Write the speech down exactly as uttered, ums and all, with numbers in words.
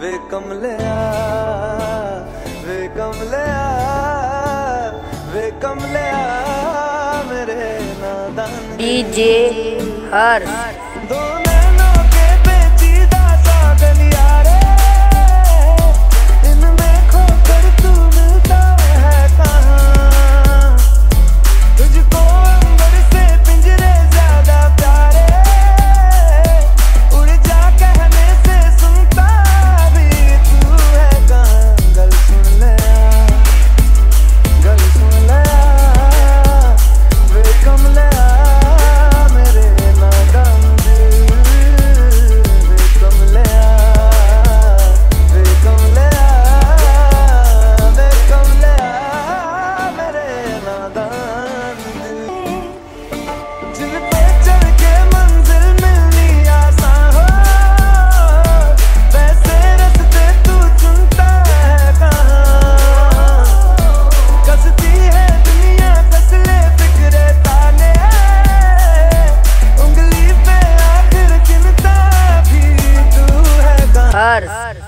वे कमलिया वे कमलिया वे कमलिया मेरे नादान डीजे हर्ष दो नैनों के पेचीदा सा गलिया रे इनमें खोकर तू मिलता है कहाँ तुझको अंबर से पिंजरे ज्यादा प्यारे उड़ जा कहने से सुनता भी तू है कहाँ गल सुन ले गल सुन ले वे कमलिया मेरे नादान दिल वे कमलिया वे कमलिया वे कमलिया मेरे नादान दिल जिन पे चढ़ के मंजिल मिलनी आसान हो वैसे रास्ते तू चुनता है कहाँ कसती है दुनिया कस ले फिक्रे ताने उंगली पे आखिर गिनता भी तू है कहाँ हर्ष